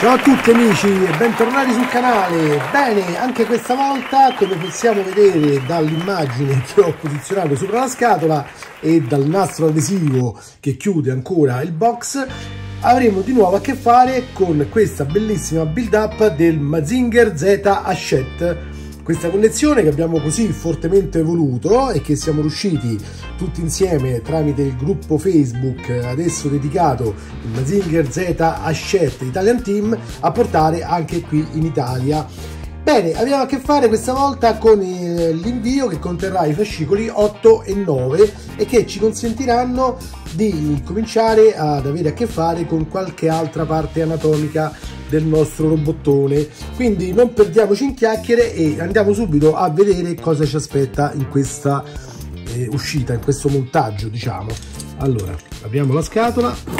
Ciao a tutti amici e bentornati sul canale. Bene, anche questa volta, come possiamo vedere dall'immagine che ho posizionato sopra la scatola e dal nastro adesivo che chiude ancora il box, avremo di nuovo a che fare con questa bellissima build up del Mazinger Z Hachette. Questa collezione che abbiamo così fortemente voluto e che siamo riusciti tutti insieme tramite il gruppo Facebook adesso dedicato il Mazinger Z Hachette Italian Team a portare anche qui in Italia. Bene, abbiamo a che fare questa volta con l'invio che conterrà i fascicoli 8 e 9 e che ci consentiranno di cominciare ad avere a che fare con qualche altra parte anatomica del nostro robottone. Quindi non perdiamoci in chiacchiere e andiamo subito a vedere cosa ci aspetta in questa uscita, in questo montaggio, diciamo. Allora, apriamo la scatola.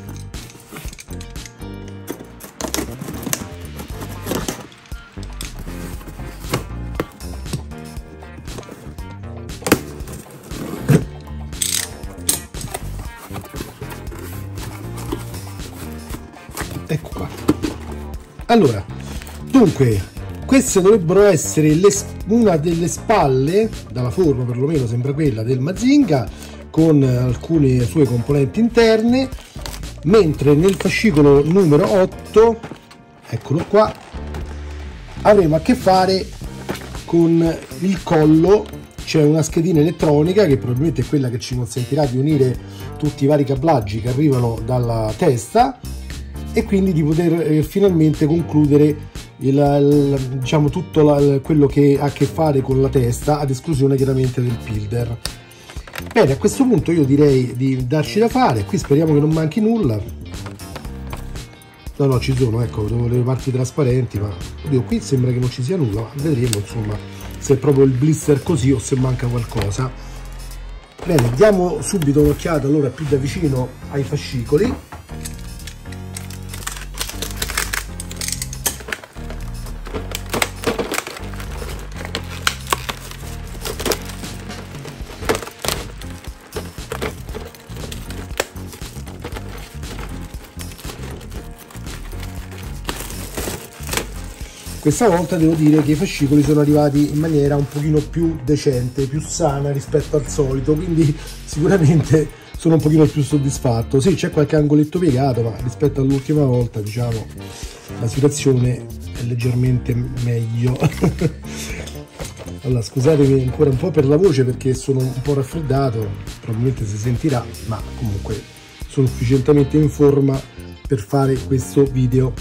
Ecco qua. Allora, dunque, queste dovrebbero essere una delle spalle, dalla forma perlomeno sembra quella del Mazinga, con alcune sue componenti interne, mentre nel fascicolo numero 8, eccolo qua, avremo a che fare con il collo. C'è una schedina elettronica che probabilmente è quella che ci consentirà di unire tutti i vari cablaggi che arrivano dalla testa e quindi di poter finalmente concludere diciamo tutto quello che ha a che fare con la testa, ad esclusione chiaramente del pilder. Bene, a questo punto io direi di darci da fare. Qui speriamo che non manchi nulla. No, ci sono, ecco, le parti trasparenti, ma oddio, qui sembra che non ci sia nulla, ma vedremo insomma se è proprio il blister così o se manca qualcosa. Bene, diamo subito un'occhiata allora più da vicino ai fascicoli. Questa volta devo dire che i fascicoli sono arrivati in maniera un pochino più decente, più sana rispetto al solito, quindi sicuramente sono un pochino più soddisfatto. Sì, c'è qualche angoletto piegato, ma rispetto all'ultima volta, diciamo, la situazione è leggermente meglio. Allora, scusatemi ancora un po' per la voce perché sono un po' raffreddato, probabilmente si sentirà, ma comunque sono sufficientemente in forma per fare questo video.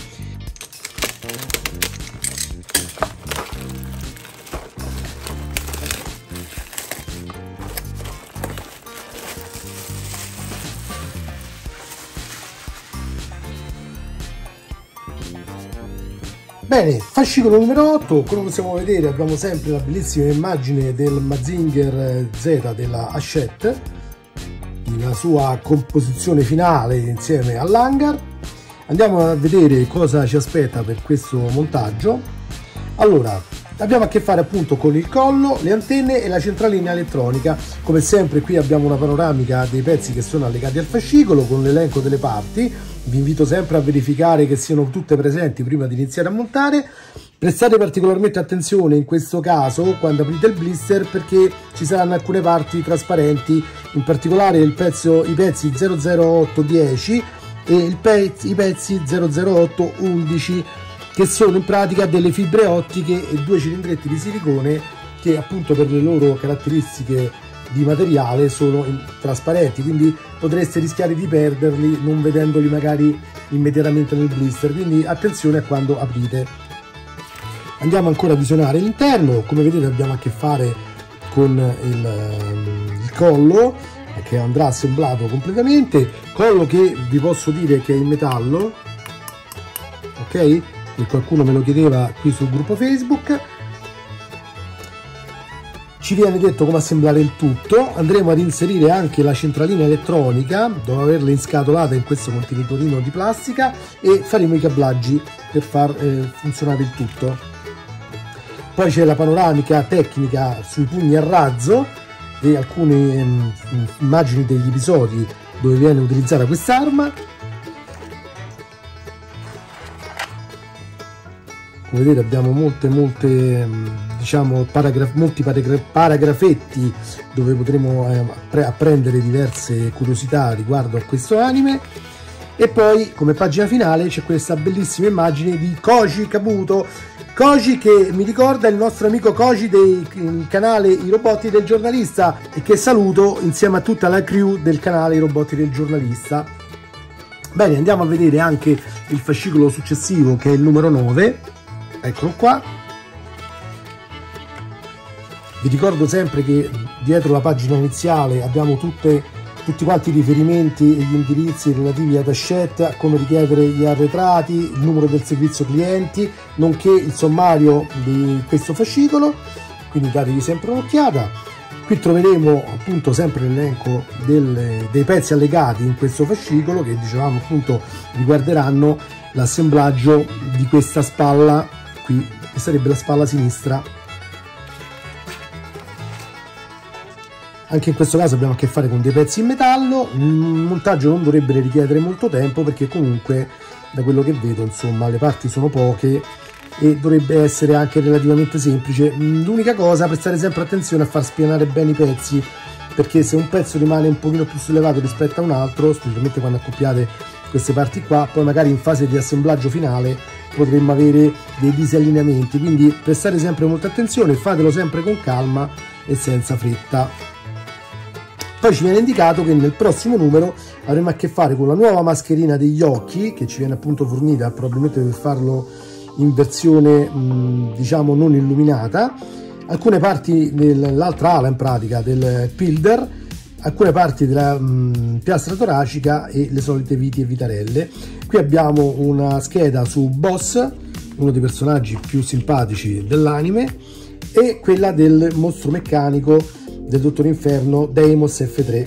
Bene, fascicolo numero 8, come possiamo vedere abbiamo sempre la bellissima immagine del Mazinger Z della Hachette, la sua composizione finale insieme all'hangar. Andiamo a vedere cosa ci aspetta per questo montaggio. Allora, abbiamo a che fare appunto con il collo, le antenne e la centralina elettronica. Come sempre qui abbiamo una panoramica dei pezzi che sono allegati al fascicolo con l'elenco delle parti. Vi invito sempre a verificare che siano tutte presenti prima di iniziare a montare. Prestate particolarmente attenzione in questo caso quando aprite il blister perché ci saranno alcune parti trasparenti, in particolare i pezzi 00810 e i pezzi 00811, che sono in pratica delle fibre ottiche e due cilindretti di silicone che appunto per le loro caratteristiche di materiale sono trasparenti, quindi potreste rischiare di perderli non vedendoli magari immediatamente nel blister, quindi attenzione a quando aprite. Andiamo ancora a visionare l'interno. Come vedete abbiamo a che fare con il collo che andrà assemblato completamente, collo che vi posso dire che è in metallo, ok? E qualcuno me lo chiedeva qui sul gruppo Facebook. Ci viene detto come assemblare il tutto. Andremo ad inserire anche la centralina elettronica dopo averla inscatolata in questo contenitorino di plastica e faremo i cablaggi per far funzionare il tutto. Poi c'è la panoramica tecnica sui pugni a razzo e alcune immagini degli episodi dove viene utilizzata quest'arma. come vedete abbiamo molte diciamo molti paragrafetti dove potremo apprendere diverse curiosità riguardo a questo anime. E poi come pagina finale c'è questa bellissima immagine di Koji Kabuto. Koji, che mi ricorda il nostro amico Koji del canale I Robotti del Giornalista, e che saluto insieme a tutta la crew del canale I Robotti del Giornalista. Bene, andiamo a vedere anche il fascicolo successivo, che è il numero 9. Eccolo qua. Vi ricordo sempre che dietro la pagina iniziale abbiamo tutti quanti i riferimenti e gli indirizzi relativi ad Hachette, a come richiedere gli arretrati, il numero del servizio clienti, nonché il sommario di questo fascicolo, quindi datevi sempre un'occhiata. Qui troveremo appunto sempre l'elenco dei pezzi allegati in questo fascicolo, che dicevamo appunto riguarderanno l'assemblaggio di questa spalla qui, che sarebbe la spalla sinistra. Anche in questo caso abbiamo a che fare con dei pezzi in metallo. Il montaggio non dovrebbe richiedere molto tempo, perché comunque da quello che vedo insomma le parti sono poche e dovrebbe essere anche relativamente semplice. L'unica cosa, prestare sempre attenzione a far spianare bene i pezzi, perché se un pezzo rimane un pochino più sollevato rispetto a un altro, specialmente quando accoppiate queste parti qua, poi magari in fase di assemblaggio finale potremmo avere dei disallineamenti. Quindi prestare sempre molta attenzione, fatelo sempre con calma e senza fretta. Poi ci viene indicato che nel prossimo numero avremo a che fare con la nuova mascherina degli occhi, che ci viene appunto fornita probabilmente per farlo in versione diciamo non illuminata, alcune parti dell'altra ala in pratica del Pilder, alcune parti della piastra toracica e le solite viti e vitarelle. Qui abbiamo una scheda su Boss, uno dei personaggi più simpatici dell'anime, e quella del mostro meccanico del Dottor Inferno Deimos F3.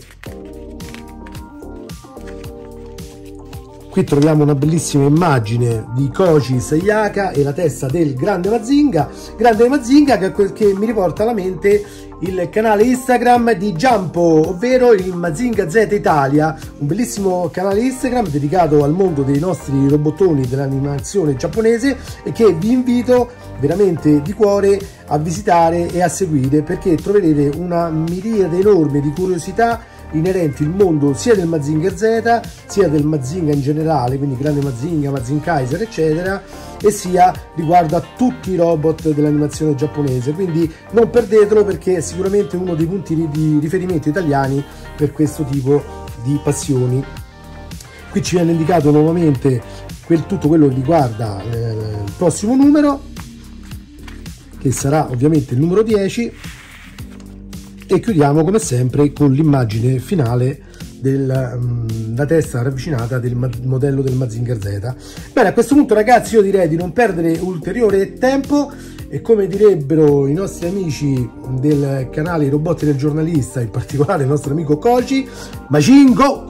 Qui troviamo una bellissima immagine di Koji Sayaka e la testa del grande Mazinga che mi riporta alla mente il canale Instagram di Jumpo, ovvero il Mazinga Z Italia, un bellissimo canale Instagram dedicato al mondo dei nostri robottoni dell'animazione giapponese, e che vi invito veramente di cuore a visitare e a seguire, perché troverete una miriade enorme di curiosità inerenti al mondo sia del Mazinger Z sia del Mazinga in generale, quindi grande Mazinga, Mazinkaiser eccetera, e sia riguardo a tutti i robot dell'animazione giapponese. Quindi non perdetelo, perché è sicuramente uno dei punti di riferimento italiani per questo tipo di passioni. Qui ci viene indicato nuovamente tutto quello che riguarda il prossimo numero, che sarà ovviamente il numero 10, e chiudiamo come sempre con l'immagine finale della testa ravvicinata del modello del Mazinger Z. Bene, a questo punto ragazzi io direi di non perdere ulteriore tempo, e come direbbero i nostri amici del canale I Robotti del Giornalista, in particolare il nostro amico Koji, Majingo!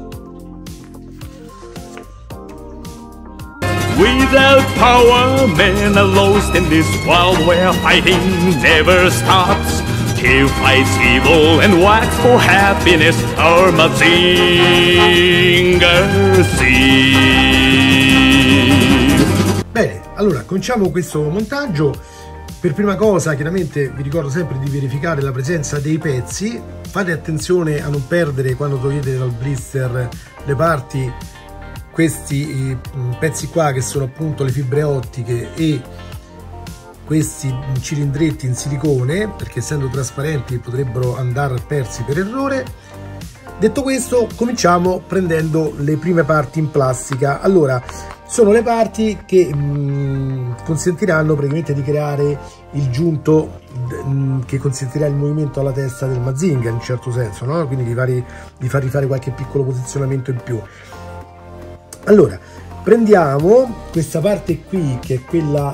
Without power, men are lost in this world where fighting never stops. He fights evil and works for happiness, our Mazinger Z. Bene, allora cominciamo questo montaggio. Per prima cosa chiaramente vi ricordo sempre di verificare la presenza dei pezzi. Fate attenzione a non perdere, quando togliete dal blister le parti, questi pezzi qua, che sono appunto le fibre ottiche e questi cilindretti in silicone, perché essendo trasparenti potrebbero andare persi per errore. Detto questo, cominciamo prendendo le prime parti in plastica. Allora, sono le parti che consentiranno praticamente di creare il giunto che consentirà il movimento alla testa del Mazinga, in un certo senso, no? Quindi di far rifare qualche piccolo posizionamento in più. Allora, prendiamo questa parte qui, che è quella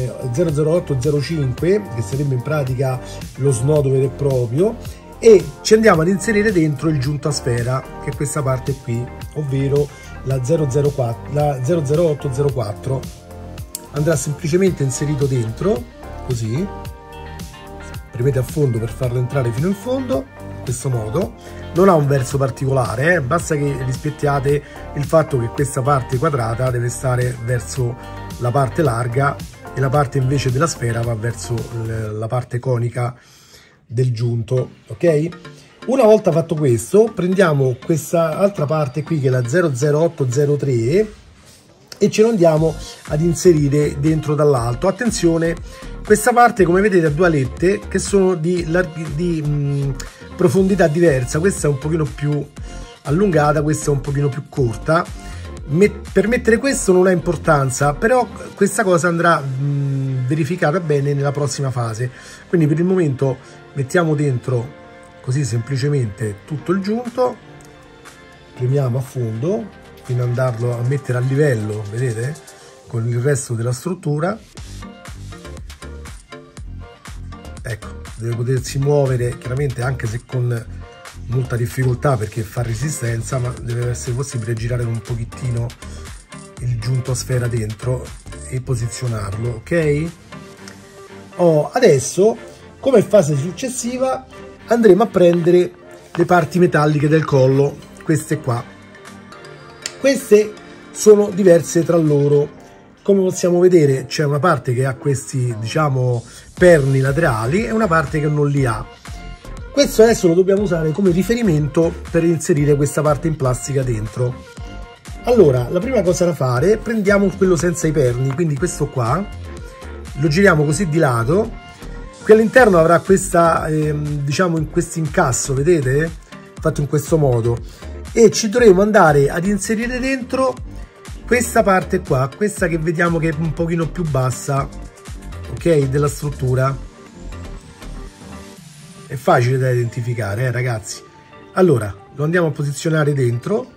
00805, che sarebbe in pratica lo snodo vero e proprio, e ci andiamo ad inserire dentro il giunto a sfera, che è questa parte qui, ovvero la 00804. Andrà semplicemente inserito dentro, così, premete a fondo per farlo entrare fino in fondo, in questo modo. Non ha un verso particolare, basta che rispettiate il fatto che questa parte quadrata deve stare verso il centro, in questo modo. Poi andremo a inserire dentro il giunto a sfera, che è questa parte qui, ovvero la 00804. la parte larga e la parte invece della sfera va verso la parte conica del giunto, ok? Una volta fatto questo, prendiamo questa altra parte qui che è la 00803 e ce lo andiamo ad inserire dentro dall'alto. Attenzione, questa parte come vedete ha due alette che sono di profondità diversa, questa è un pochino più allungata, questa è un pochino più corta. Per mettere questo non ha importanza, però questa cosa andrà verificata bene nella prossima fase. Quindi per il momento mettiamo dentro così semplicemente tutto il giunto, premiamo a fondo fino ad andarlo a mettere a livello, vedete, con il resto della struttura. Ecco, deve potersi muovere chiaramente anche se con molta difficoltà perché fa resistenza, ma deve essere possibile girare un pochettino il giunto a sfera dentro e posizionarlo, ok? Adesso come fase successiva andremo a prendere le parti metalliche del collo, queste qua. Queste sono diverse tra loro, come possiamo vedere c'è una parte che ha questi, diciamo, perni laterali e una parte che non li ha. Questo adesso lo dobbiamo usare come riferimento per inserire questa parte in plastica dentro. Allora, la prima cosa da fare, prendiamo quello senza i perni, quindi questo qua, lo giriamo così di lato, qui all'interno avrà questa, diciamo, in questo incasso, vedete? Fatto in questo modo. E ci dovremo andare ad inserire dentro questa parte qua, questa che vediamo che è un pochino più bassa, ok, della struttura. È facile da identificare, ragazzi. Allora lo andiamo a posizionare dentro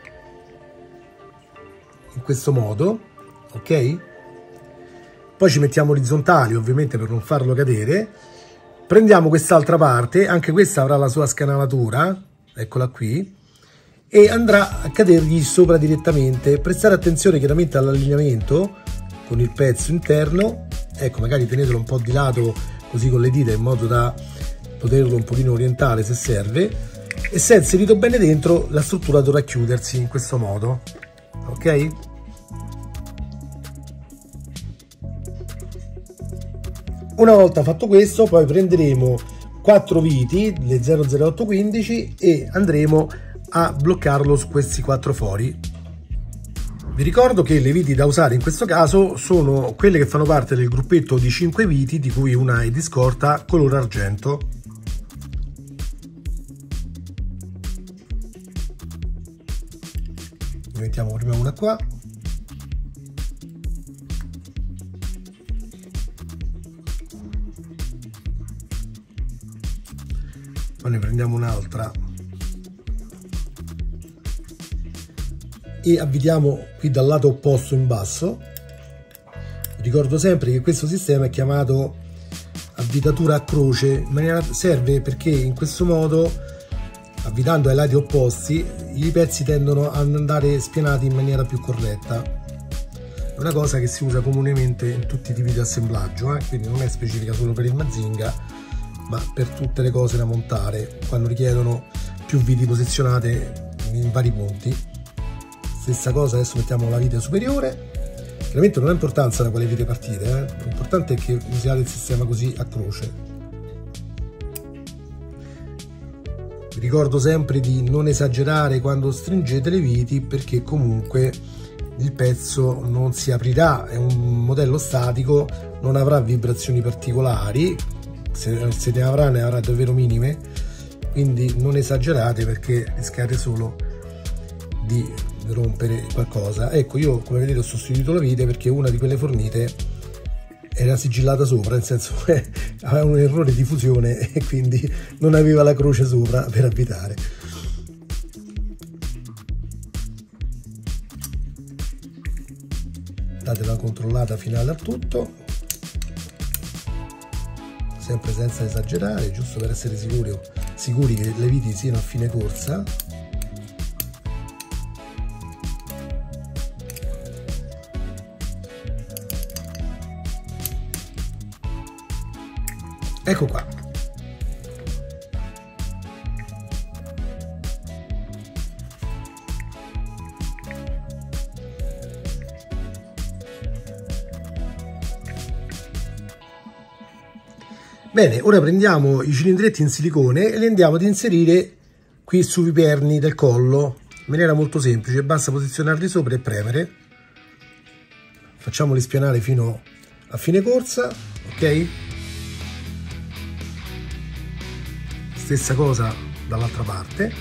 in questo modo, ok? Poi ci mettiamo orizzontali ovviamente per non farlo cadere. Prendiamo quest'altra parte, anche questa avrà la sua scanalatura, eccola qui, e andrà a cadergli sopra direttamente. Prestare attenzione chiaramente all'allineamento con il pezzo interno, ecco, magari tenetelo un po' di lato così con le dita in modo da poterlo un pochino orientare se serve, e se è inserito bene dentro la struttura dovrà chiudersi in questo modo, ok? Una volta fatto questo poi prenderemo 4 viti, le 00815, e andremo a bloccarlo su questi 4 fori. Vi ricordo che le viti da usare in questo caso sono quelle che fanno parte del gruppetto di 5 viti, di cui una è di scorta color argento. Ne mettiamo prima una qua, poi ne prendiamo un'altra e avvitiamo qui dal lato opposto in basso. Ricordo sempre che questo sistema è chiamato avvitatura a croce, serve perché in questo modo, avvitando ai lati opposti, i pezzi tendono ad andare spianati in maniera più corretta. È una cosa che si usa comunemente in tutti i tipi di assemblaggio, quindi non è specifica solo per il Mazinga, ma per tutte le cose da montare quando richiedono più viti posizionate in vari punti. Stessa cosa, adesso mettiamo la vite superiore. Chiaramente non ha importanza da quale vite partite, l'importante è che usiate il sistema così a croce. Vi ricordo sempre di non esagerare quando stringete le viti, perché comunque il pezzo non si aprirà, è un modello statico, non avrà vibrazioni particolari, se ne avrà davvero minime, quindi non esagerate perché rischiate solo di rompere qualcosa. Ecco, io come vedete ho sostituito la vite perché una di quelle fornite era sigillata sopra, nel senso aveva un errore di fusione e quindi non aveva la croce sopra per avvitare. Date una controllata finale al tutto, sempre senza esagerare, giusto per essere sicuri che le viti siano a fine corsa. Ecco qua. Bene, ora prendiamo i cilindretti in silicone e li andiamo ad inserire qui sui perni del collo in maniera molto semplice. Basta posizionarli sopra e premere. Facciamoli spianare fino a fine corsa, ok? Stessa cosa dall'altra parte.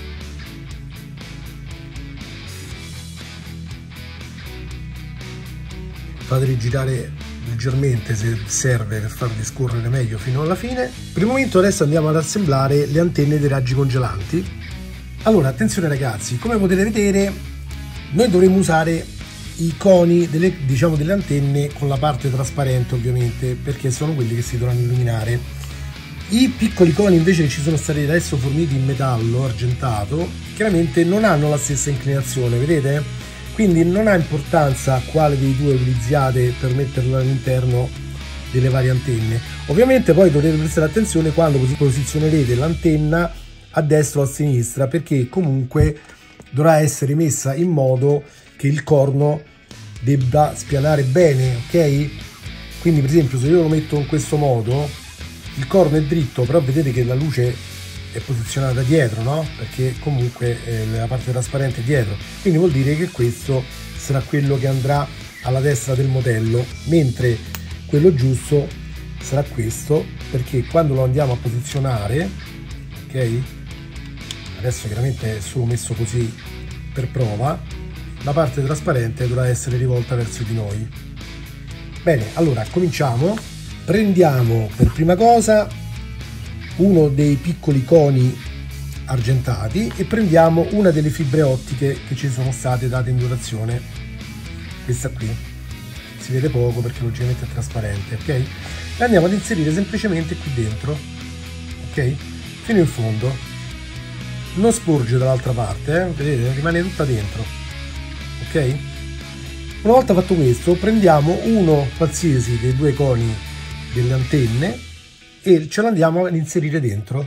Fateli girare leggermente se serve per farli scorrere meglio fino alla fine. Per il momento adesso andiamo ad assemblare le antenne dei raggi congelanti. Allora, attenzione ragazzi, come potete vedere noi dovremo usare i coni delle antenne con la parte trasparente, ovviamente, perché sono quelli che si dovranno illuminare. I piccoli coni invece che ci sono stati adesso forniti in metallo argentato chiaramente non hanno la stessa inclinazione, vedete? Quindi non ha importanza quale dei due utilizziate per metterlo all'interno delle varie antenne. Ovviamente poi dovete prestare attenzione quando posizionerete l'antenna a destra o a sinistra, perché comunque dovrà essere messa in modo che il corno debba spianare bene, ok? Quindi per esempio se io lo metto in questo modo il corno è dritto, però vedete che la luce è posizionata dietro, no? Perché comunque la parte trasparente è dietro, quindi vuol dire che questo sarà quello che andrà alla destra del modello, mentre quello giusto sarà questo, perché quando lo andiamo a posizionare, ok? Adesso chiaramente è solo messo così per prova, la parte trasparente dovrà essere rivolta verso di noi. Bene, allora cominciamo. Prendiamo per prima cosa uno dei piccoli coni argentati e prendiamo una delle fibre ottiche che ci sono state date in dotazione, questa qui, si vede poco perché logicamente è trasparente, ok? La andiamo ad inserire semplicemente qui dentro, ok? Fino in fondo, non sporge dall'altra parte, vedete? Rimane tutta dentro, ok? Una volta fatto questo prendiamo uno qualsiasi dei due coni delle antenne e ce l'andiamo ad inserire dentro,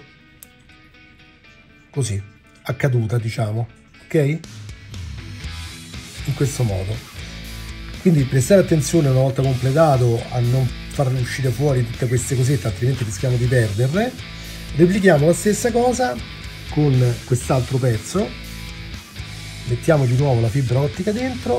così, a caduta diciamo, ok? In questo modo. Quindi prestare attenzione una volta completato a non far uscire fuori tutte queste cosette, altrimenti rischiamo di perderle. Replichiamo la stessa cosa con quest'altro pezzo, mettiamo di nuovo la fibra ottica dentro,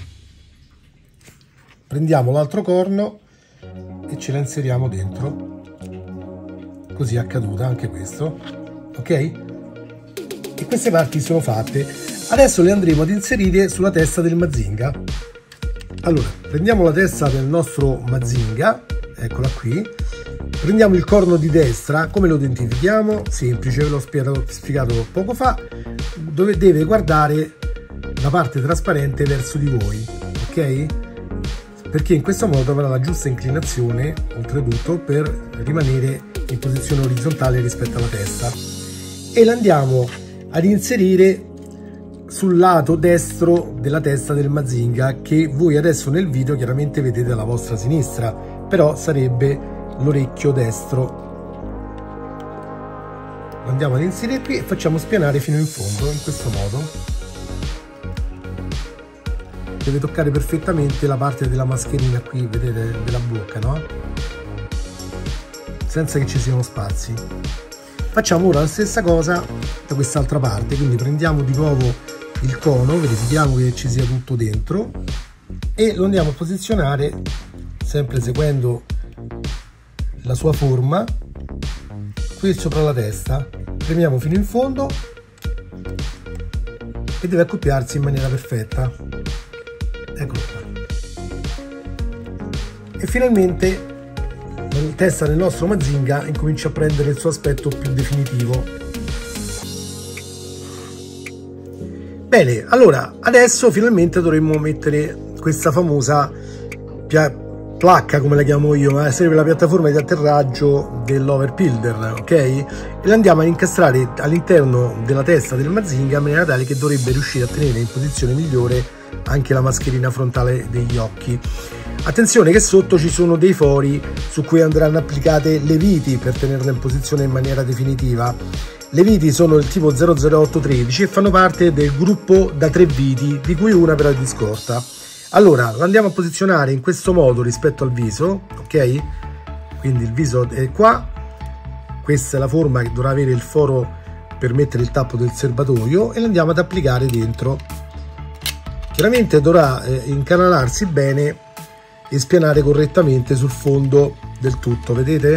prendiamo l'altro corno e ce la inseriamo dentro, così a caduta anche questo, ok? E queste parti sono fatte. Adesso le andremo ad inserire sulla testa del Mazinga. Allora, prendiamo la testa del nostro Mazinga, eccola qui, prendiamo il corno di destra. Come lo identifichiamo? Semplice, ve l'ho spiegato poco fa, dove deve guardare la parte trasparente verso di voi, ok? Perché in questo modo avrà la giusta inclinazione, oltretutto, per rimanere in posizione orizzontale rispetto alla testa. E la andiamo ad inserire sul lato destro della testa del Mazinga, che voi adesso nel video chiaramente vedete alla vostra sinistra, però sarebbe l'orecchio destro. Lo andiamo ad inserire qui e facciamo spianare fino in fondo, in questo modo. Deve toccare perfettamente la parte della mascherina qui, vedete, della bocca, no? Senza che ci siano spazi. Facciamo ora la stessa cosa da quest'altra parte, quindi prendiamo di nuovo il cono, verifichiamo che ci sia tutto dentro e lo andiamo a posizionare sempre seguendo la sua forma qui sopra la testa. Premiamo fino in fondo e deve accoppiarsi in maniera perfetta. Eccolo qua. E finalmente la testa del nostro Mazinga incomincia a prendere il suo aspetto più definitivo. Bene, allora adesso finalmente dovremmo mettere questa famosa placca, come la chiamo io, ma sarebbe la piattaforma di atterraggio dell'overbuilder, ok? E la andiamo a incastrare all'interno della testa del Mazinga in maniera tale che dovrebbe riuscire a tenere in posizione migliore anche la mascherina frontale degli occhi. Attenzione che sotto ci sono dei fori su cui andranno applicate le viti per tenerla in posizione in maniera definitiva. Le viti sono del tipo 00813 e fanno parte del gruppo da 3 viti, di cui una però è di scorta. Allora, la andiamo a posizionare in questo modo rispetto al viso, ok? Quindi il viso è qua questa è la forma che dovrà avere il foro per mettere il tappo del serbatoio, e lo andiamo ad applicare dentro. Chiaramente dovrà incanalarsi bene e spianare correttamente sul fondo del tutto, vedete?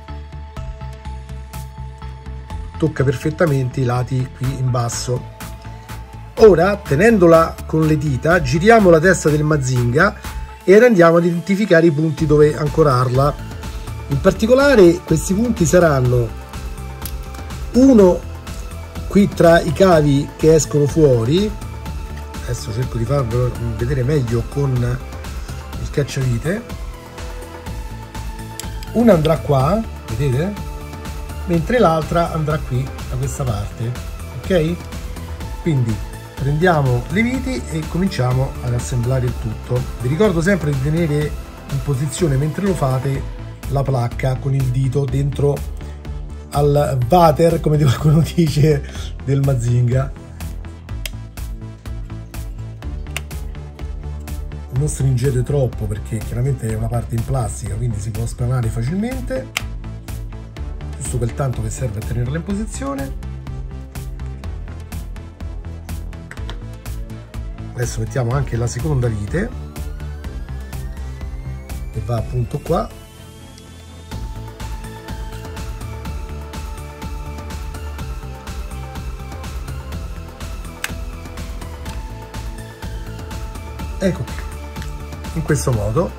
Tocca perfettamente i lati qui in basso. Ora, tenendola con le dita, giriamo la testa del Mazinga e andiamo ad identificare i punti dove ancorarla. In particolare questi punti saranno uno qui tra i cavi che escono fuori. Adesso cerco di farvelo vedere meglio con il cacciavite. Una andrà qua, vedete? Mentre l'altra andrà qui da questa parte, ok? Quindi prendiamo le viti e cominciamo ad assemblare il tutto. Vi ricordo sempre di tenere in posizione mentre lo fate la placca con il dito dentro al water, come qualcuno dice, del Mazinga. Non stringete troppo perché chiaramente è una parte in plastica, quindi si può splanare facilmente, giusto quel tanto che serve a tenerla in posizione. Adesso mettiamo anche la seconda vite che va appunto qua. Ecco qui, in questo modo.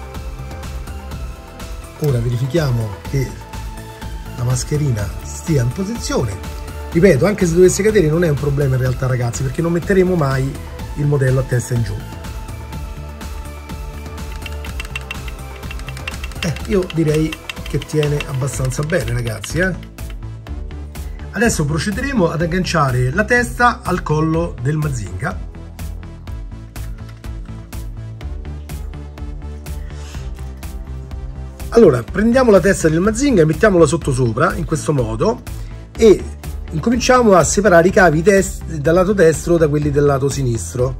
Ora verifichiamo che la mascherina stia in posizione. Ripeto, anche se dovesse cadere non è un problema in realtà, ragazzi, perché non metteremo mai il modello a testa in giù. Io direi che tiene abbastanza bene, ragazzi. Adesso procederemo ad agganciare la testa al collo del Mazinga. Allora, prendiamo la testa del Mazinga e mettiamola sottosopra in questo modo e incominciamo a separare i cavi dal lato destro da quelli del lato sinistro.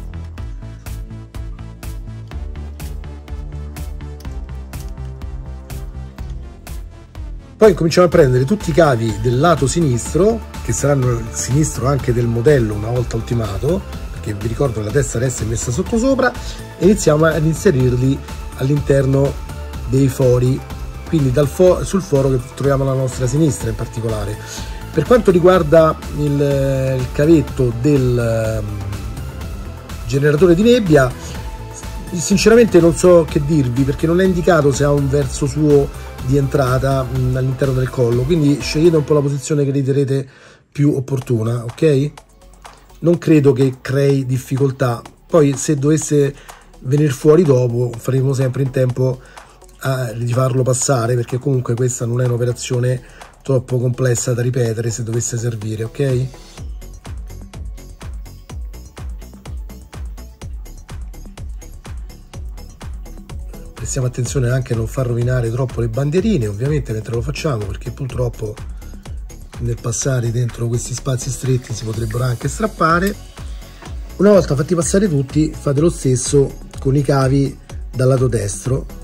Poi cominciamo a prendere tutti i cavi del lato sinistro, che saranno il sinistro anche del modello una volta ultimato, perché vi ricordo che la testa resta messa sottosopra, e iniziamo ad inserirli all'interno dei fori, quindi sul foro che troviamo alla nostra sinistra in particolare. Per quanto riguarda il cavetto del generatore di nebbia, sinceramente non so che dirvi, perché non è indicato se ha un verso suo di entrata all'interno del collo, quindi scegliete un po' la posizione che riterrete più opportuna, ok? Non credo che crei difficoltà. Poi se dovesse venire fuori dopo faremo sempre in tempo di farlo passare, perché comunque questa non è un'operazione troppo complessa da ripetere se dovesse servire, ok? Prestiamo attenzione anche a non far rovinare troppo le bandierine, ovviamente, mentre lo facciamo, perché purtroppo nel passare dentro questi spazi stretti si potrebbero anche strappare. Una volta fatti passare tutti, fate lo stesso con i cavi dal lato destro.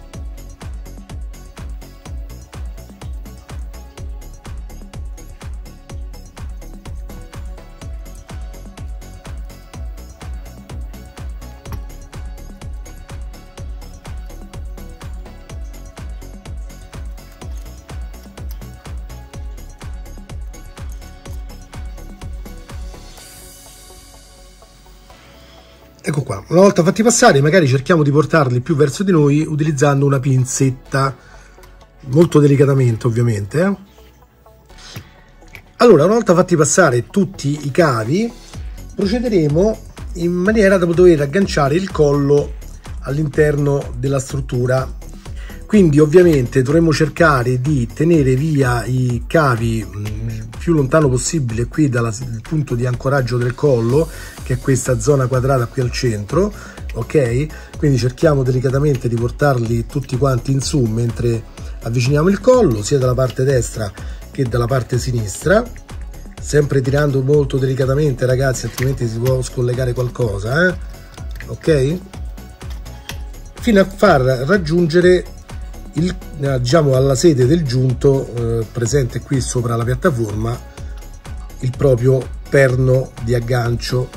Ecco qua, una volta fatti passare magari cerchiamo di portarli più verso di noi utilizzando una pinzetta, molto delicatamente ovviamente. Allora, una volta fatti passare tutti i cavi, procederemo in maniera da poter agganciare il collo all'interno della struttura. Quindi ovviamente dovremo cercare di tenere via i cavi il più lontano possibile qui dal punto di ancoraggio del collo, che è questa zona quadrata qui al centro, ok? Quindi cerchiamo delicatamente di portarli tutti quanti in su mentre avviciniamo il collo, sia dalla parte destra che dalla parte sinistra, sempre tirando molto delicatamente, ragazzi, altrimenti si può scollegare qualcosa, ok? Fino a far raggiungere diciamo alla sede del giunto presente qui sopra la piattaforma il proprio perno di aggancio.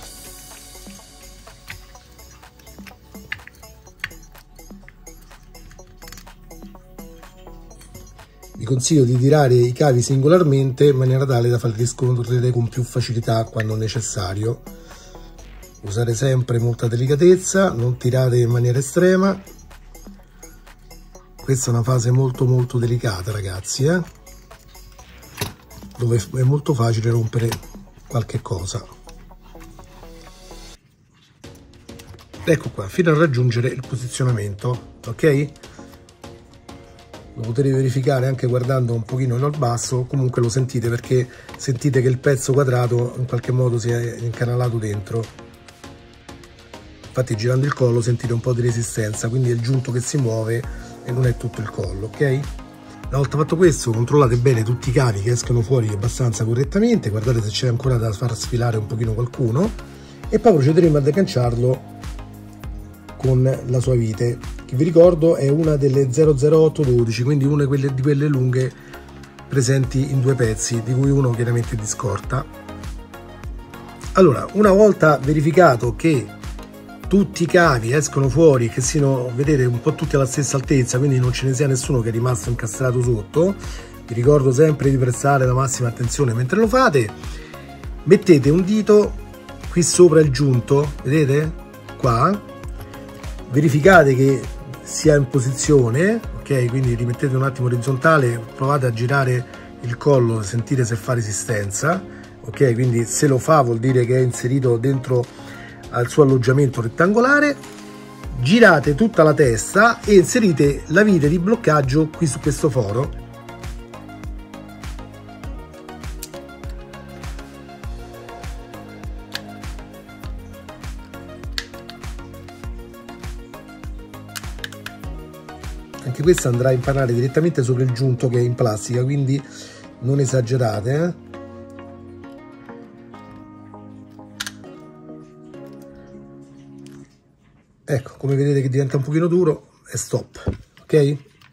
Vi consiglio di tirare i cavi singolarmente in maniera tale da farli scorrere con più facilità quando necessario. Usate sempre molta delicatezza, non tirate in maniera estrema. Questa è una fase molto delicata, ragazzi, dove è molto facile rompere qualche cosa. Ecco qua, fino a raggiungere il posizionamento, ok? Lo potete verificare anche guardando un pochino in basso, comunque lo sentite perché sentite che il pezzo quadrato in qualche modo si è incanalato dentro. Infatti girando il collo sentite un po' di resistenza, quindi è il giunto che si muove e non è tutto il collo, ok? Una volta fatto questo controllate bene tutti i cavi che escono fuori abbastanza correttamente, guardate se c'è ancora da far sfilare un pochino qualcuno e poi procederemo ad agganciarlo con la sua vite, che vi ricordo è una delle 00812, quindi una di quelle lunghe presenti in due pezzi, di cui uno chiaramente di scorta. Allora, una volta verificato che tutti i cavi escono fuori, che siano, vedete, un po' tutti alla stessa altezza, quindi non ce ne sia nessuno che è rimasto incastrato sotto, vi ricordo sempre di prestare la massima attenzione mentre lo fate. Mettete un dito qui sopra il giunto, vedete? Qua. Verificate che sia in posizione, ok? Quindi rimettete un attimo orizzontale, provate a girare il collo, sentite se fa resistenza, ok? Quindi se lo fa vuol dire che è inserito dentro al suo alloggiamento rettangolare. Girate tutta la testa e inserite la vite di bloccaggio qui su questo foro. Anche questa andrà a impanare direttamente sopra il giunto che è in plastica, quindi non esagerate, Ecco, come vedete che diventa un pochino duro e stop, ok?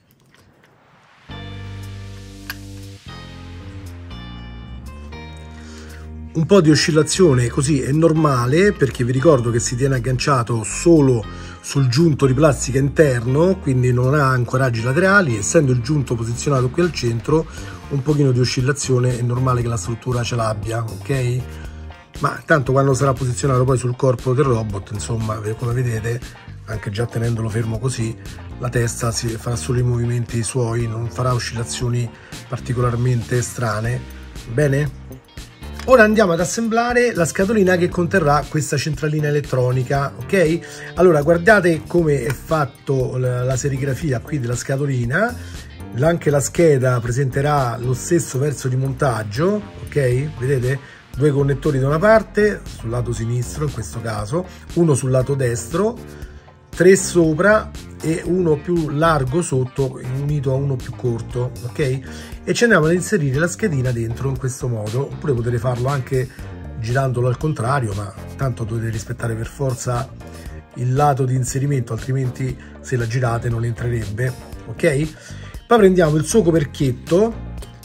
Un po' di oscillazione così è normale, perché vi ricordo che si tiene agganciato solo sul giunto di plastica interno, quindi non ha ancoraggi laterali. Essendo il giunto posizionato qui al centro, un pochino di oscillazione è normale che la struttura ce l'abbia, ok? Ma tanto quando sarà posizionato poi sul corpo del robot, insomma, come vedete, anche già tenendolo fermo così, la testa si farà solo i movimenti suoi, non farà oscillazioni particolarmente strane. Bene? Ora andiamo ad assemblare la scatolina che conterrà questa centralina elettronica, ok? Allora, guardate come è fatto la serigrafia qui della scatolina. Anche la scheda presenterà lo stesso verso di montaggio, ok? Vedete? Due connettori da una parte, sul lato sinistro in questo caso, uno sul lato destro, 3 sopra e uno più largo sotto unito a uno più corto, ok? E ci andiamo ad inserire la schedina dentro in questo modo, oppure potete farlo anche girandolo al contrario, ma tanto dovete rispettare per forza il lato di inserimento, altrimenti se la girate non entrerebbe, ok? Poi prendiamo il suo coperchietto,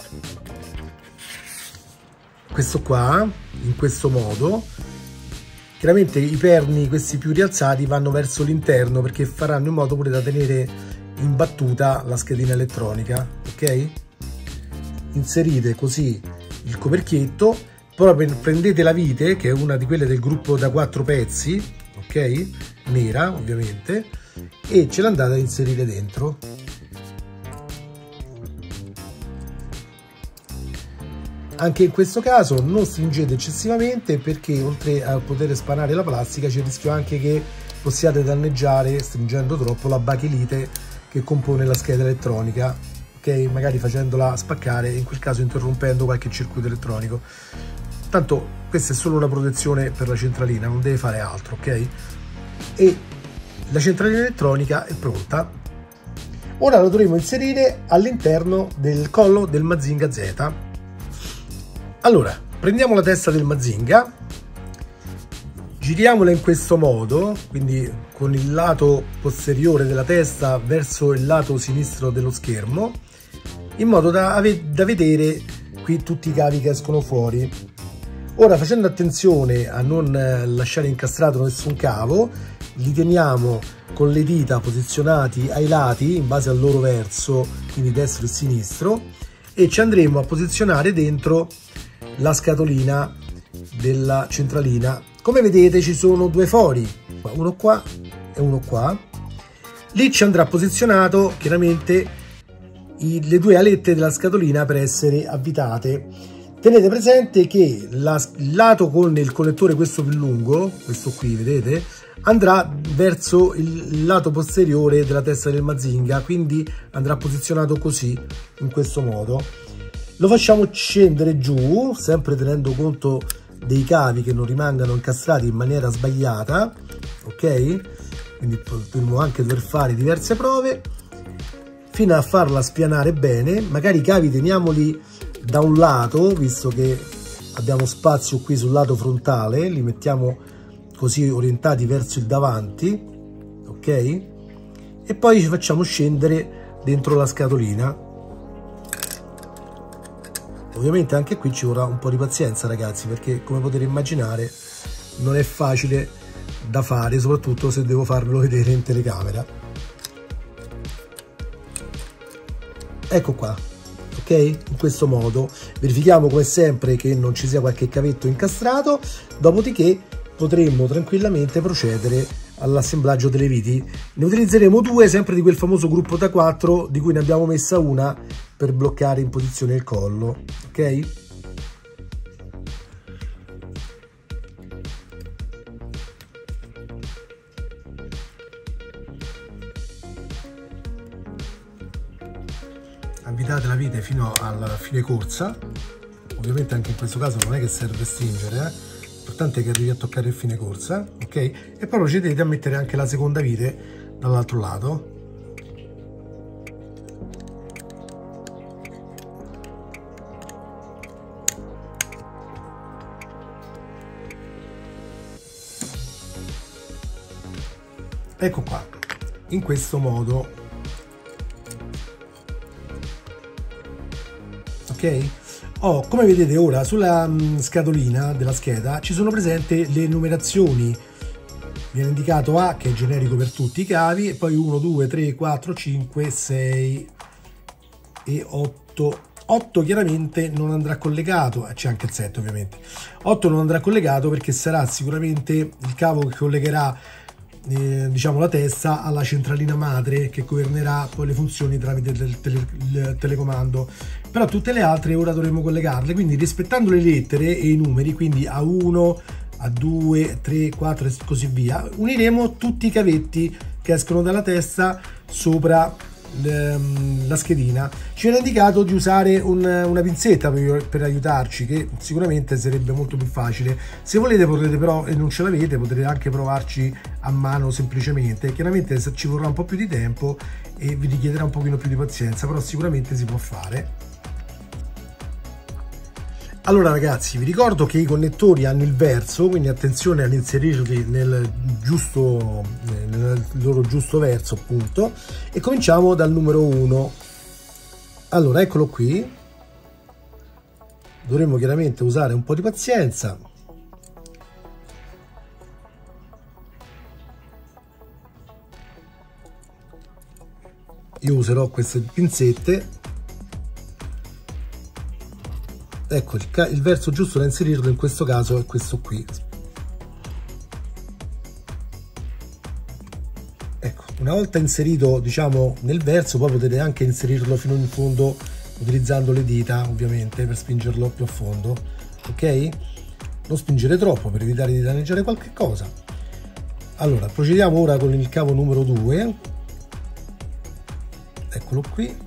questo qua, in questo modo. Chiaramente i perni, questi più rialzati, vanno verso l'interno perché faranno in modo pure da tenere in battuta la schedina elettronica, ok? Inserite così il coperchietto, poi prendete la vite, che è una di quelle del gruppo da 4 pezzi, ok? Nera ovviamente, e ce l'andate a inserire dentro. Anche in questo caso non stringete eccessivamente, perché oltre a poter spanare la plastica c'è il rischio anche che possiate danneggiare, stringendo troppo, la bachelite che compone la scheda elettronica, ok? Magari facendola spaccare, in quel caso interrompendo qualche circuito elettronico. Tanto questa è solo una protezione per la centralina, non deve fare altro, ok? E la centralina elettronica è pronta. Ora la dovremo inserire all'interno del collo del Mazinga Z. Allora, prendiamo la testa del Mazinga, Giriamola in questo modo, quindi con il lato posteriore della testa verso il lato sinistro dello schermo, in modo da vedere qui tutti i cavi che escono fuori. Ora, facendo attenzione a non lasciare incastrato nessun cavo, li teniamo con le dita posizionati ai lati in base al loro verso, quindi destro e sinistro, e ci andremo a posizionare dentro la scatolina della centralina. Come vedete ci sono due fori, uno qua e uno qua. Lì ci andrà posizionato chiaramente le due alette della scatolina per essere avvitate. Tenete presente che il lato con il connettore questo più lungo, questo qui vedete, andrà verso il lato posteriore della testa del Mazinga, quindi andrà posizionato così, in questo modo. Lo facciamo scendere giù, sempre tenendo conto dei cavi che non rimangano incastrati in maniera sbagliata, ok? Quindi potremmo anche dover fare diverse prove fino a farla spianare bene. Magari i cavi teniamoli da un lato, visto che abbiamo spazio qui sul lato frontale, li mettiamo così orientati verso il davanti, ok? E poi ci facciamo scendere dentro la scatolina. Ovviamente anche qui ci vorrà un po' di pazienza, ragazzi, perché come potete immaginare non è facile da fare, soprattutto se devo farvelo vedere in telecamera. Ecco qua, ok? In questo modo verifichiamo come sempre che non ci sia qualche cavetto incastrato, dopodiché potremmo tranquillamente procedere all'assemblaggio delle viti. Ne utilizzeremo due, sempre di quel famoso gruppo da 4, di cui ne abbiamo messa una per bloccare in posizione il collo, ok? Avvitate la vite fino alla fine corsa. Ovviamente anche in questo caso non è che serve stringere, l'importante è che arrivi a toccare il fine corsa, ok? E poi procedete a mettere anche la seconda vite dall'altro lato. Ecco qua, in questo modo, ok? Come vedete ora sulla scatolina della scheda ci sono presenti le numerazioni. Viene indicato A, che è generico per tutti i cavi, e poi 1, 2, 3, 4, 5, 6 e 8. 8 chiaramente non andrà collegato, c'è anche il 7 ovviamente. 8 non andrà collegato perché sarà sicuramente il cavo che collegherà diciamo la testa alla centralina madre, che governerà poi le funzioni tramite il telecomando. Però tutte le altre ora dovremo collegarle, quindi rispettando le lettere e i numeri, quindi A1, A2, 3, 4 e così via, uniremo tutti i cavetti che escono dalla testa sopra la schedina. Ci viene indicato di usare una pinzetta per aiutarci, che sicuramente sarebbe molto più facile. Se volete potete, però, e non ce l'avete, potete anche provarci a mano semplicemente. Chiaramente ci vorrà un po' più di tempo e vi richiederà un pochino più di pazienza, però sicuramente si può fare. Allora ragazzi, vi ricordo che i connettori hanno il verso, quindi attenzione ad inserirli nel loro giusto verso, appunto, e cominciamo dal numero 1. Allora, eccolo qui. Dovremo chiaramente usare un po' di pazienza. Io userò queste pinzette. Ecco, il verso giusto da inserirlo in questo caso è questo qui. Ecco, una volta inserito, diciamo, nel verso, poi potete anche inserirlo fino in fondo utilizzando le dita, ovviamente, per spingerlo più a fondo, ok? Non spingere troppo per evitare di danneggiare qualche cosa. Allora, procediamo ora con il cavo numero 2. Eccolo qui.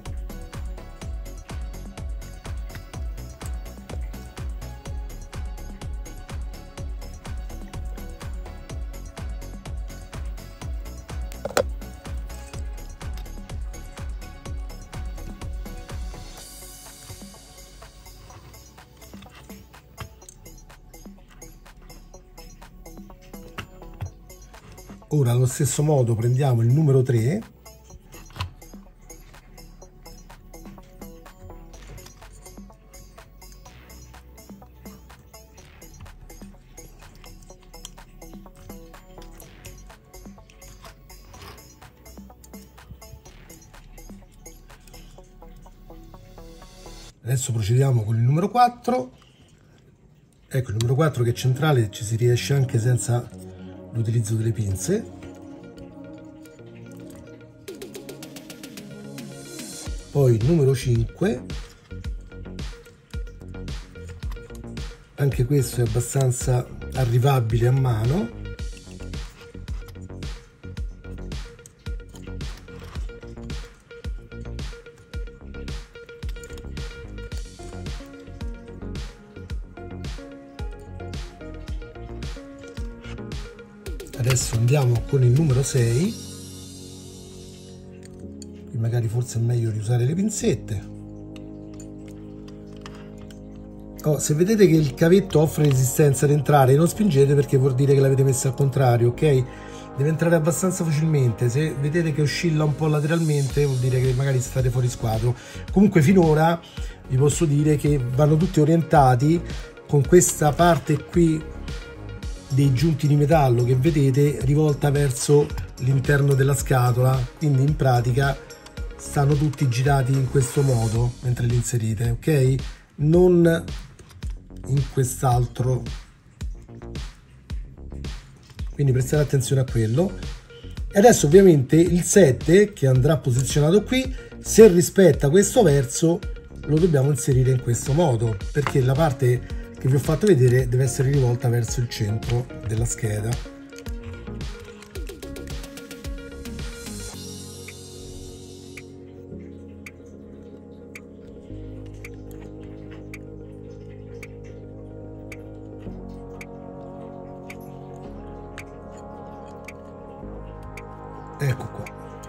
Ora allo stesso modo prendiamo il numero 3, adesso procediamo con il numero 4. Ecco, il numero 4 che è centrale, ci si riesce anche senza l'utilizzo delle pinze. Poi il numero 5, anche questo è abbastanza arrivabile a mano. Adesso andiamo con il numero 6, qui magari forse è meglio riusare le pinzette. Se vedete che il cavetto offre resistenza ad entrare, non spingete, perché vuol dire che l'avete messa al contrario, ok? Deve entrare abbastanza facilmente. Se vedete che oscilla un po' lateralmente, vuol dire che magari state fuori squadro. Comunque finora vi posso dire che vanno tutti orientati con questa parte qui dei giunti di metallo che vedete rivolta verso l'interno della scatola, quindi in pratica stanno tutti girati in questo modo mentre li inserite, ok? Non in quest'altro, quindi prestate attenzione a quello. E adesso ovviamente il 7 che andrà posizionato qui, se rispetta questo verso lo dobbiamo inserire in questo modo, perché la parte che vi ho fatto vedere deve essere rivolta verso il centro della scheda. Ecco qua.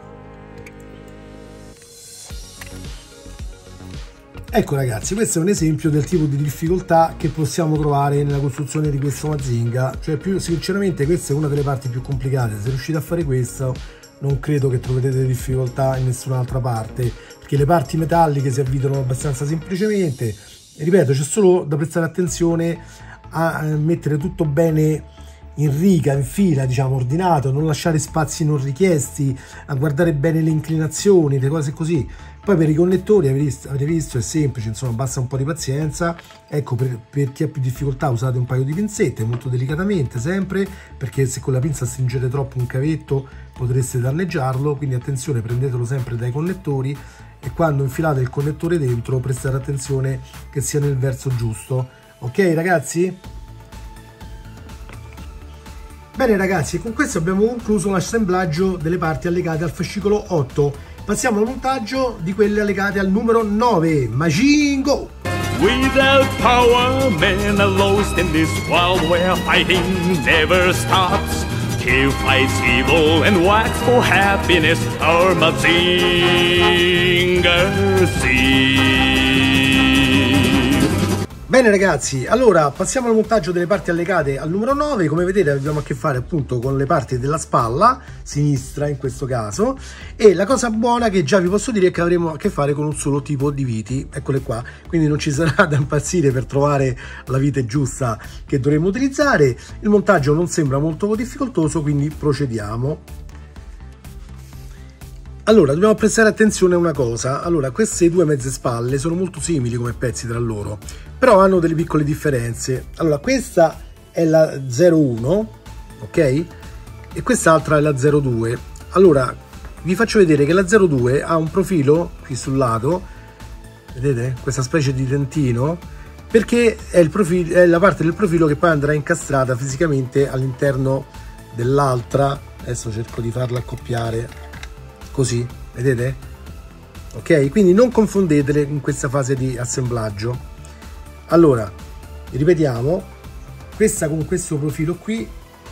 Ecco ragazzi, questo è un esempio del tipo di difficoltà che possiamo trovare nella costruzione di questo Mazinga. Cioè, sinceramente questa è una delle parti più complicate. Se riuscite a fare questo, non credo che troverete difficoltà in nessun'altra parte, perché le parti metalliche si avvitano abbastanza semplicemente. E ripeto, c'è solo da prestare attenzione a mettere tutto bene in riga, in fila, diciamo, ordinato, non lasciare spazi non richiesti, a guardare bene le inclinazioni, le cose così. Poi per i connettori avete visto, è semplice, insomma, basta un po' di pazienza. Ecco, per chi ha più difficoltà usate un paio di pinzette, molto delicatamente sempre, perché se con la pinza stringete troppo un cavetto potreste danneggiarlo, quindi attenzione, prendetelo sempre dai connettori, e quando infilate il connettore dentro prestate attenzione che sia nel verso giusto. Ok ragazzi? Bene ragazzi, con questo abbiamo concluso l'assemblaggio delle parti allegate al fascicolo 8. Passiamo al montaggio di quelle allegate al numero 9. Machine Go! Without power, men are lost in this world where fighting never stops. He fights evil and works for happiness, our Mazinger Z. Bene ragazzi, allora passiamo al montaggio delle parti allegate al numero 9. Come vedete abbiamo a che fare appunto con le parti della spalla sinistra in questo caso, e la cosa buona che già vi posso dire è che avremo a che fare con un solo tipo di viti, eccole qua, quindi non ci sarà da impazzire per trovare la vite giusta che dovremo utilizzare. Il montaggio non sembra molto difficoltoso, quindi procediamo. Allora, dobbiamo prestare attenzione a una cosa. Allora, queste due mezze spalle sono molto simili come pezzi tra loro, però hanno delle piccole differenze. Allora, questa è la 01, ok? E quest'altra è la 02. Allora, vi faccio vedere che la 02 ha un profilo qui sul lato, vedete? Questa specie di dentino, perché è, è la parte del profilo che poi andrà incastrata fisicamente all'interno dell'altra. Adesso cerco di farla accoppiare. Così, vedete? Ok, quindi non confondetele in questa fase di assemblaggio. Allora, ripetiamo, questa con questo profilo qui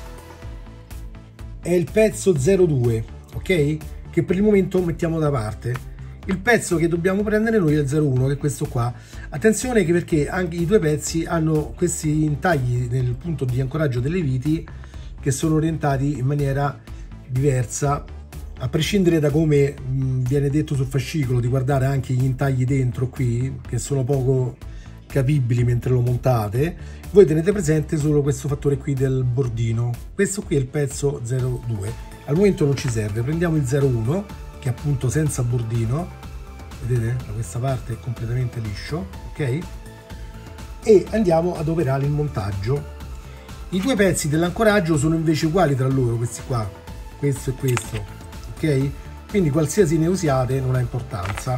è il pezzo 02, ok? Che per il momento mettiamo da parte. Il pezzo che dobbiamo prendere noi è il 01, che è questo qua. Attenzione che perché anche i due pezzi hanno questi intagli nel punto di ancoraggio delle viti che sono orientati in maniera diversa, a prescindere da come viene detto sul fascicolo di guardare anche gli intagli dentro qui, che sono poco capibili mentre lo montate. Voi tenete presente solo questo fattore qui del bordino. Questo qui è il pezzo 02, al momento non ci serve. Prendiamo il 01, che è appunto senza bordino, vedete, da questa parte è completamente liscio, ok, e andiamo ad operare il montaggio. I due pezzi dell'ancoraggio sono invece uguali tra loro, questi qua, questo e questo, ok, quindi qualsiasi ne usiate non ha importanza.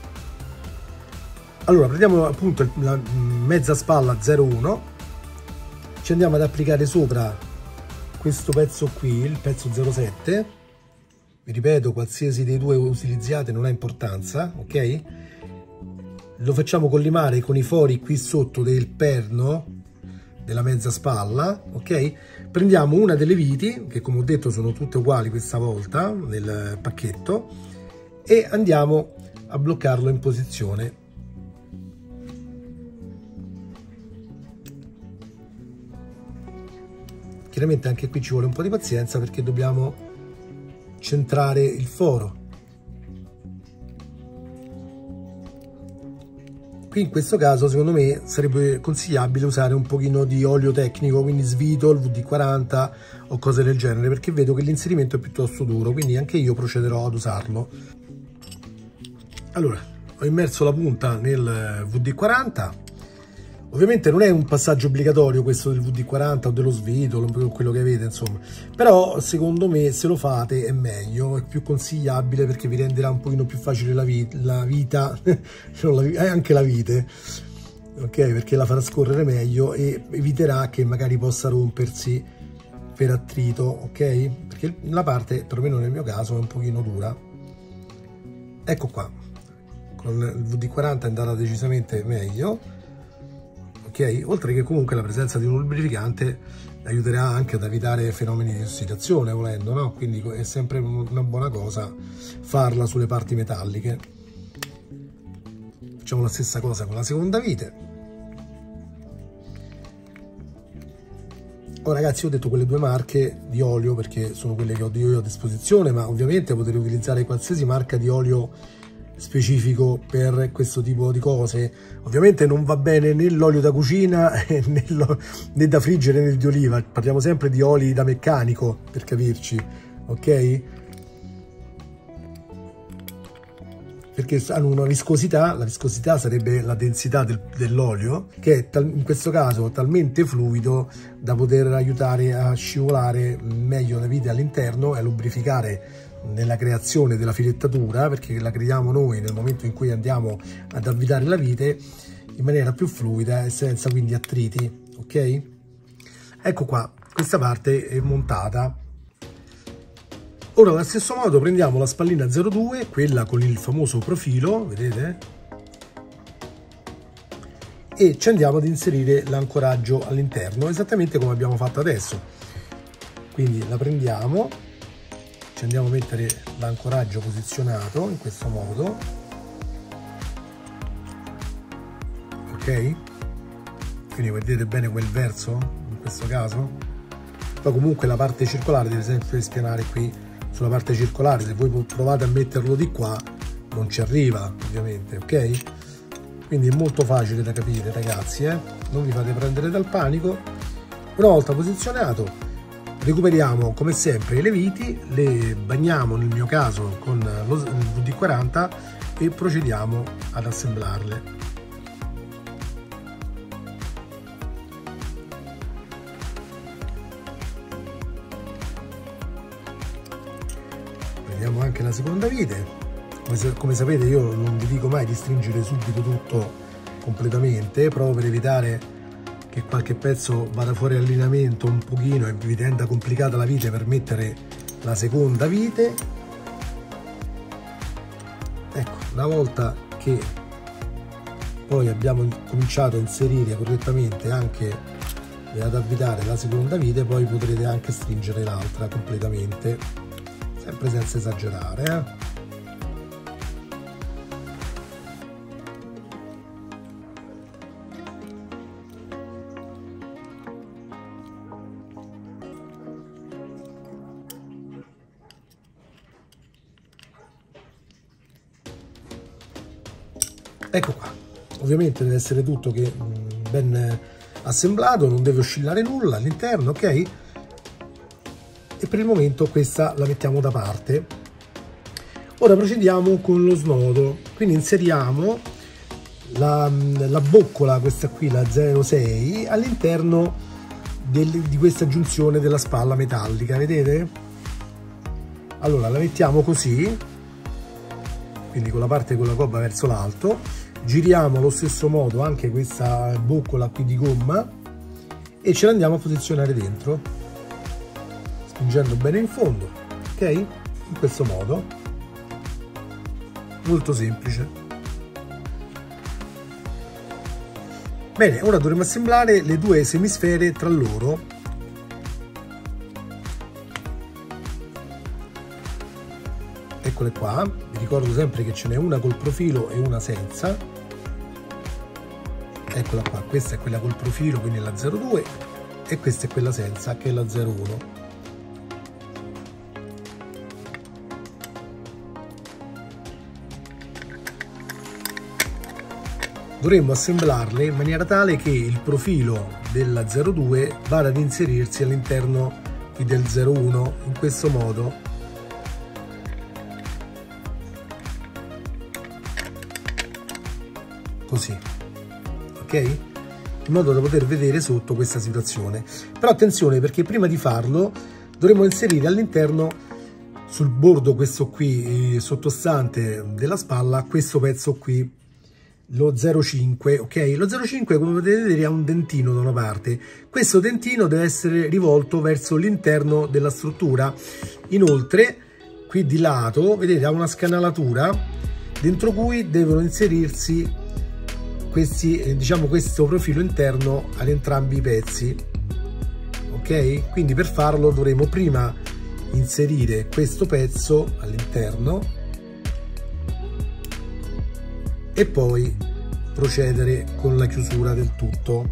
Allora prendiamo appunto la mezza spalla 01, ci andiamo ad applicare sopra questo pezzo qui, il pezzo 07. Vi ripeto, qualsiasi dei due utilizziate non ha importanza, ok? Lo facciamo collimare con i fori qui sotto del perno della mezza spalla, ok? Prendiamo una delle viti, che come ho detto sono tutte uguali questa volta nel pacchetto, e andiamo a bloccarlo in posizione. Chiaramente anche qui ci vuole un po' di pazienza perché dobbiamo centrare il foro. Qui in questo caso secondo me sarebbe consigliabile usare un pochino di olio tecnico, quindi Svitol, VD40 o cose del genere, perché vedo che l'inserimento è piuttosto duro, quindi anche io procederò ad usarlo. Allora, ho immerso la punta nel VD40. Ovviamente non è un passaggio obbligatorio questo del VD40 o dello Svitol, quello che avete, insomma, però secondo me se lo fate è meglio, è più consigliabile perché vi renderà un pochino più facile la vita, anche la vite, ok, perché la farà scorrere meglio e eviterà che magari possa rompersi per attrito, ok, perché la parte, perlomeno nel mio caso, è un pochino dura. Ecco qua, con il VD40 è andata decisamente meglio. Ok, oltre che comunque la presenza di un lubrificante aiuterà anche ad evitare fenomeni di ossidazione volendo, no? Quindi è sempre una buona cosa farla sulle parti metalliche. Facciamo la stessa cosa con la seconda vite. Oh ragazzi, ho detto quelle due marche di olio perché sono quelle che ho io a disposizione, ma ovviamente potete utilizzare qualsiasi marca di olio specifico per questo tipo di cose. Ovviamente non va bene né l'olio da cucina né da friggere né di oliva, parliamo sempre di oli da meccanico per capirci, ok, perché hanno una viscosità, la viscosità sarebbe la densità dell'olio, che è in questo caso talmente fluido da poter aiutare a scivolare meglio la vite all'interno e a lubrificare nella creazione della filettatura, perché la creiamo noi nel momento in cui andiamo ad avvitare la vite in maniera più fluida e senza quindi attriti, ok? Ecco qua, questa parte è montata. Ora allo stesso modo prendiamo la spallina 02, quella con il famoso profilo, vedete? E ci andiamo ad inserire l'ancoraggio all'interno, esattamente come abbiamo fatto adesso. Quindi la prendiamo, ci andiamo a mettere l'ancoraggio posizionato in questo modo, ok, quindi vedete bene quel verso in questo caso. Poi comunque la parte circolare deve sempre spianare qui sulla parte circolare, se voi provate a metterlo di qua non ci arriva ovviamente, ok, quindi è molto facile da capire ragazzi, non vi fate prendere dal panico. Una volta posizionato recuperiamo come sempre le viti, le bagniamo nel mio caso con il VD40 e procediamo ad assemblarle. Prendiamo anche la seconda vite. Come sapete io non vi dico mai di stringere subito tutto completamente, proprio per evitare che qualche pezzo vada fuori allineamento un pochino e vi renda complicata la vite per mettere la seconda vite. Ecco, una volta che poi abbiamo cominciato a inserire correttamente anche ad avvitare la seconda vite, poi potrete anche stringere l'altra completamente, sempre senza esagerare, Ecco qua, ovviamente deve essere tutto ben assemblato, non deve oscillare nulla all'interno, ok? E per il momento questa la mettiamo da parte. Ora procediamo con lo snodo, quindi inseriamo la boccola, questa qui, la 06, all'interno di questa giunzione della spalla metallica, vedete? Allora la mettiamo così, quindi con la parte con la gobba verso l'alto, giriamo allo stesso modo anche questa boccola qui di gomma e ce la andiamo a posizionare dentro, spingendo bene in fondo, ok? In questo modo, molto semplice. Bene, ora dovremo assemblare le due semisfere tra loro. Eccole qua, vi ricordo sempre che ce n'è una col profilo e una senza. Eccola qua, questa è quella col profilo, quindi la 02, e questa è quella senza, che è la 01. Dovremmo assemblarle in maniera tale che il profilo della 02 vada ad inserirsi all'interno del 01, in questo modo. Così, ok? In modo da poter vedere sotto questa situazione. Però attenzione, perché prima di farlo dovremo inserire all'interno, sul bordo questo qui sottostante della spalla, questo pezzo qui, lo 05, ok? Lo 05, come potete vedere, ha un dentino da una parte. Questo dentino deve essere rivolto verso l'interno della struttura. Inoltre, qui di lato, vedete, ha una scanalatura dentro cui devono inserirsi questi, diciamo, questo profilo interno ad entrambi i pezzi, ok? Quindi per farlo dovremo prima inserire questo pezzo all'interno e poi procedere con la chiusura del tutto.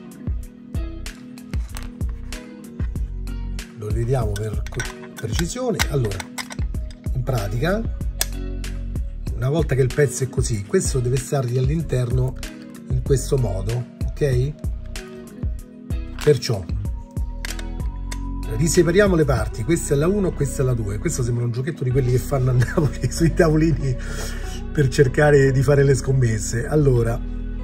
Lo vediamo per precisione. Allora, in pratica, una volta che il pezzo è così, questo deve stargli all'interno in questo modo, ok? Perciò risepariamo le parti, questa è la 1, questa è la 2. Questo sembra un giochetto di quelli che fanno a Napoli sui tavolini per cercare di fare le scommesse. Allora,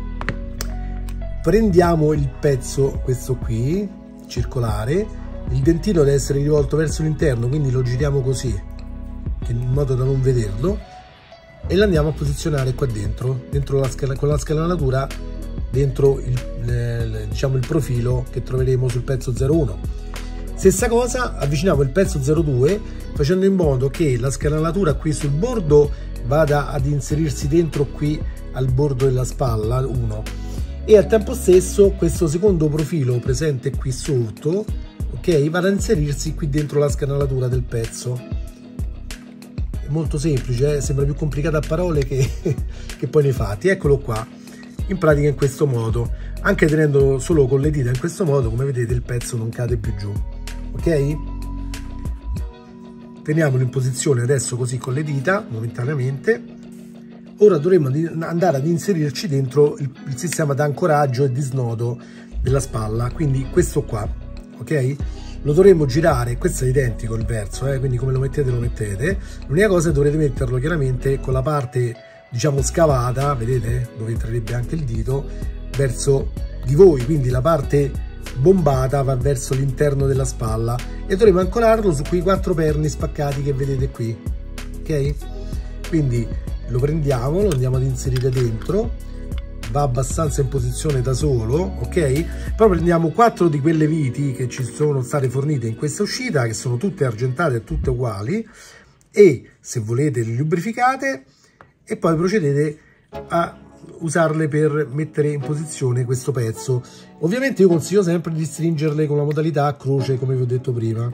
prendiamo il pezzo, questo qui, circolare, il dentino deve essere rivolto verso l'interno, quindi lo giriamo così, in modo da non vederlo, e lo andiamo a posizionare qua dentro con la scanalatura dentro diciamo il profilo che troveremo sul pezzo 01. Stessa cosa, avviciniamo il pezzo 02 facendo in modo che la scanalatura qui sul bordo vada ad inserirsi dentro qui al bordo della spalla 1, e al tempo stesso questo secondo profilo presente qui sotto, ok, vada a inserirsi qui dentro la scanalatura del pezzo. È molto semplice, sembra più complicato a parole che poi nei fatti. Eccolo qua, in pratica in questo modo, anche tenendo solo con le dita in questo modo, come vedete il pezzo non cade più giù, ok? Teniamolo in posizione adesso così con le dita momentaneamente. Ora dovremo andare ad inserirci dentro il sistema d'ancoraggio e di snodo della spalla, quindi questo qua, ok? Lo dovremo girare, questo è identico il verso, quindi come lo mettete lo mettete. L'unica cosa è che dovrete metterlo chiaramente con la parte, diciamo, scavata, vedete, dove entrerebbe anche il dito, verso di voi, quindi la parte bombata va verso l'interno della spalla, e dovremo ancorarlo su quei 4 perni spaccati che vedete qui, ok? Quindi lo prendiamo, lo andiamo ad inserire dentro, va abbastanza in posizione da solo, ok? Poi prendiamo 4 di quelle viti che ci sono state fornite in questa uscita, che sono tutte argentate e tutte uguali, e se volete le lubrificate, e poi procedete a usarle per mettere in posizione questo pezzo. Ovviamente io consiglio sempre di stringerle con la modalità a croce, come vi ho detto prima.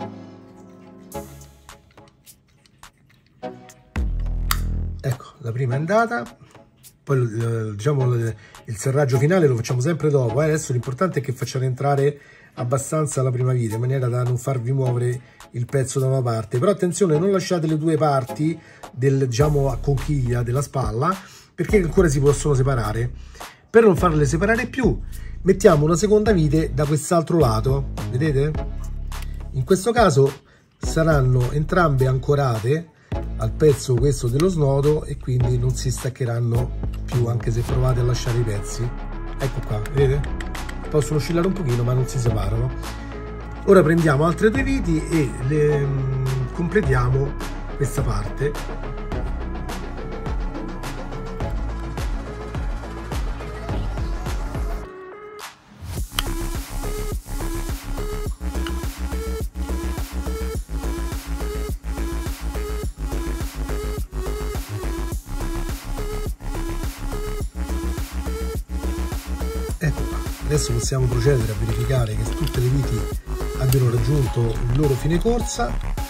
Ecco, la prima è andata, poi diciamo il serraggio finale lo facciamo sempre dopo, adesso l'importante è che facciate entrare abbastanza la prima vite in maniera da non farvi muovere il pezzo da una parte. Però attenzione, non lasciate le due parti diciamo a conchiglia della spalla, perché ancora si possono separare. Per non farle separare più, mettiamo una seconda vite da quest'altro lato, vedete? In questo caso saranno entrambe ancorate al pezzo questo dello snodo e quindi non si staccheranno più, anche se provate a lasciare i pezzi. Ecco qua, vedete? Possono oscillare un pochino ma non si separano. Ora prendiamo altre 2 viti e completiamo questa parte. Ecco qua, adesso possiamo procedere a verificare che tutte le viti abbiano raggiunto il loro fine corsa.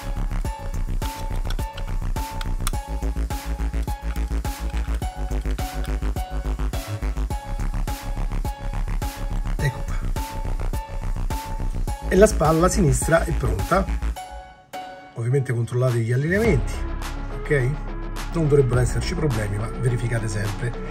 Ecco qua. E la spalla sinistra è pronta. Ovviamente controllate gli allineamenti, ok? Non dovrebbero esserci problemi, ma verificate sempre.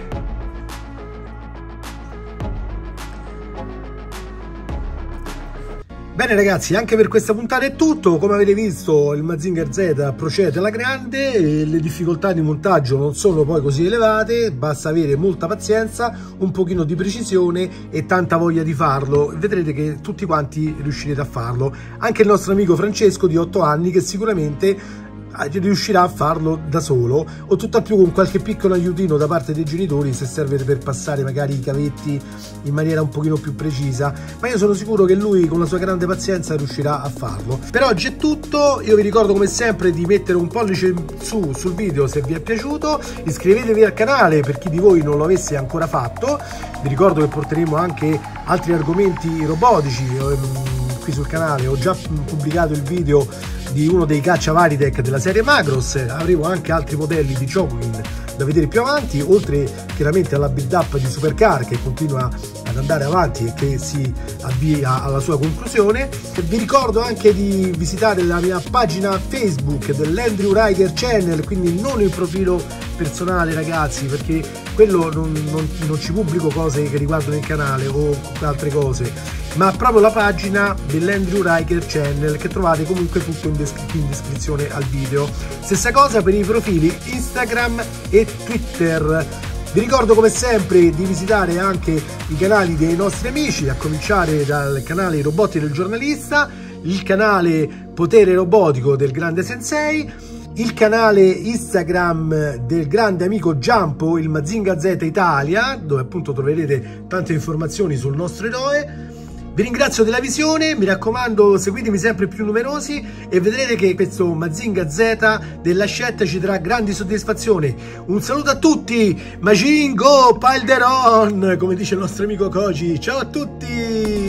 Bene ragazzi, anche per questa puntata è tutto. Come avete visto, il Mazinger Z procede alla grande e le difficoltà di montaggio non sono poi così elevate, basta avere molta pazienza, un pochino di precisione e tanta voglia di farlo. Vedrete che tutti quanti riuscirete a farlo. Anche il nostro amico Francesco di 8 anni, che sicuramente riuscirà a farlo da solo, o tutt'al più con qualche piccolo aiutino da parte dei genitori se serve per passare magari i cavetti in maniera un pochino più precisa, ma io sono sicuro che lui con la sua grande pazienza riuscirà a farlo. Per oggi è tutto, io vi ricordo come sempre di mettere un pollice in su sul video se vi è piaciuto, iscrivetevi al canale per chi di voi non lo avesse ancora fatto, vi ricordo che porteremo anche altri argomenti robotici qui sul canale. Ho già pubblicato il video di uno dei caccia Varitech della serie Macross, avremo anche altri modelli di Chocoin da vedere più avanti, oltre chiaramente alla build up di Supercar che continua ad andare avanti e che si avvia alla sua conclusione. Vi ricordo anche di visitare la mia pagina Facebook dell'Andrew Riker Channel, quindi non il profilo personale ragazzi, perché quello non ci pubblico cose che riguardano il canale o altre cose, ma proprio la pagina dell'Andrew Riker Channel, che trovate comunque tutto in descrizione al video. Stessa cosa per i profili Instagram e Twitter. Vi ricordo come sempre di visitare anche i canali dei nostri amici, a cominciare dal canale I Robotti del Giornalista, il canale Potere Robotico del Grande Sensei, il canale Instagram del grande amico Giampo, il Mazinger Z Italia, dove appunto troverete tante informazioni sul nostro eroe. Vi ringrazio della visione, mi raccomando seguitemi sempre più numerosi e vedrete che questo Mazinger Z della Hachette ci darà grandi soddisfazioni. Un saluto a tutti, Majin Go Pilderon, come dice il nostro amico Koji, ciao a tutti!